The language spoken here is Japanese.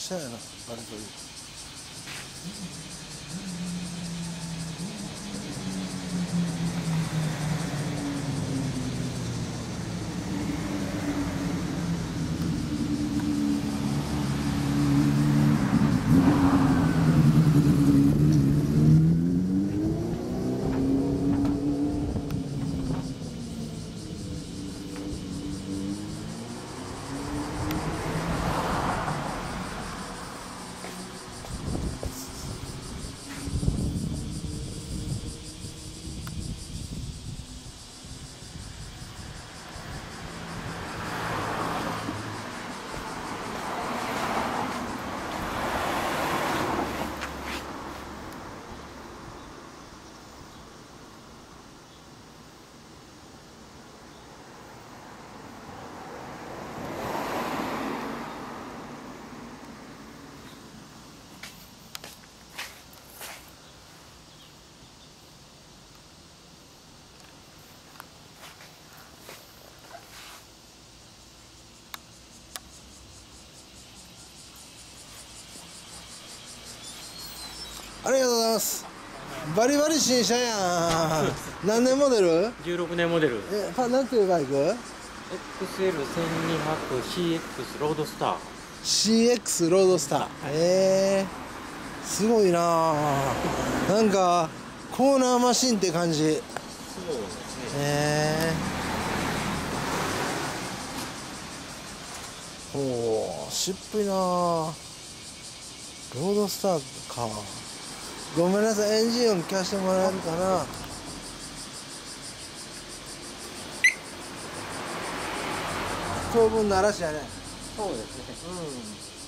車やな、あれという。ありがとうございます。バリバリ新車やん。何年モデル 16年モデル。 なんていうバイク？ XL1200CX ロードスター。 CX ロードスター。すごいなあ。なんかコーナーマシンって感じ。 そうですね。 ほう、しっぷいなあ。ロードスターか。ごめんなさい、エンジン音聞かせてもらえるかな。当分ならしやね。 そうですね。